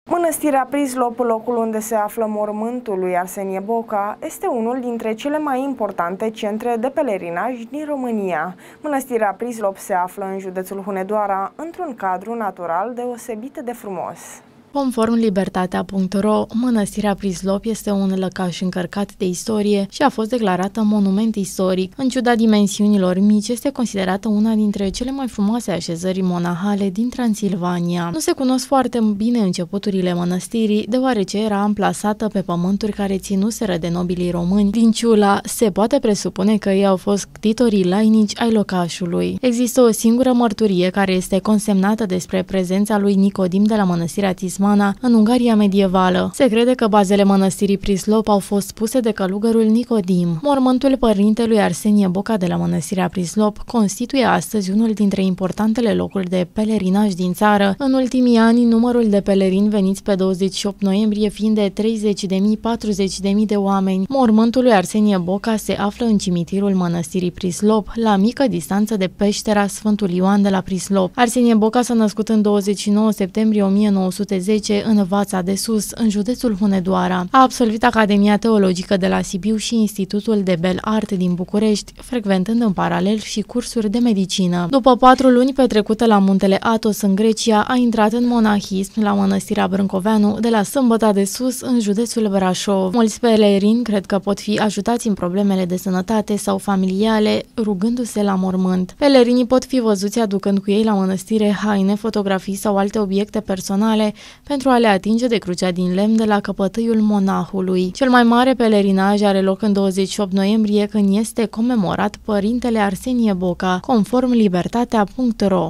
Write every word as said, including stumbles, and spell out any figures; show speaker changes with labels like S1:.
S1: Mănăstirea Prislop, locul unde se află mormântul lui Arsenie Boca, este unul dintre cele mai importante centre de pelerinaj din România. Mănăstirea Prislop se află în județul Hunedoara, într-un cadru natural deosebit de frumos.
S2: Conform Libertatea punct ro, Mănăstirea Prislop este un lăcaș încărcat de istorie și a fost declarată monument istoric. În ciuda dimensiunilor mici, este considerată una dintre cele mai frumoase așezări monahale din Transilvania. Nu se cunosc foarte bine începuturile mănăstirii, deoarece era amplasată pe pământuri care ținuseră de nobilii români. Din Ciula, se poate presupune că ei au fost ctitorii lainici ai locașului. Există o singură mărturie care este consemnată despre prezența lui Nicodim de la Mănăstirea Tismana în Ungaria medievală. Se crede că bazele mănăstirii Prislop au fost puse de călugărul Nicodim. Mormântul părintelui Arsenie Boca de la Mănăstirea Prislop constituie astăzi unul dintre importantele locuri de pelerinaj din țară. În ultimii ani, numărul de pelerini veniți pe douăzeci și opt noiembrie fiind de treizeci de mii - patruzeci de mii de oameni. Mormântul lui Arsenie Boca se află în cimitirul Mănăstirii Prislop, la mică distanță de peștera Sfântul Ioan de la Prislop. Arsenie Boca s-a născut în douăzeci și nouă septembrie o mie nouă sute zece în Vața de Sus, în județul Hunedoara. A absolvit Academia Teologică de la Sibiu și Institutul de Bel Art din București, frecventând în paralel și cursuri de medicină. După patru luni petrecute la muntele Athos în Grecia, a intrat în monahism la Mănăstirea Brâncoveanu de la Sâmbăta de Sus, în județul Brașov. Mulți pelerini cred că pot fi ajutați în problemele de sănătate sau familiale, rugându-se la mormânt. Pelerinii pot fi văzuți aducând cu ei la mănăstire haine, fotografii sau alte obiecte personale pentru a le atinge de crucea din lemn de la căpătâiul monahului. Cel mai mare pelerinaj are loc în douăzeci și opt noiembrie, când este comemorat părintele Arsenie Boca, conform Libertatea punct ro.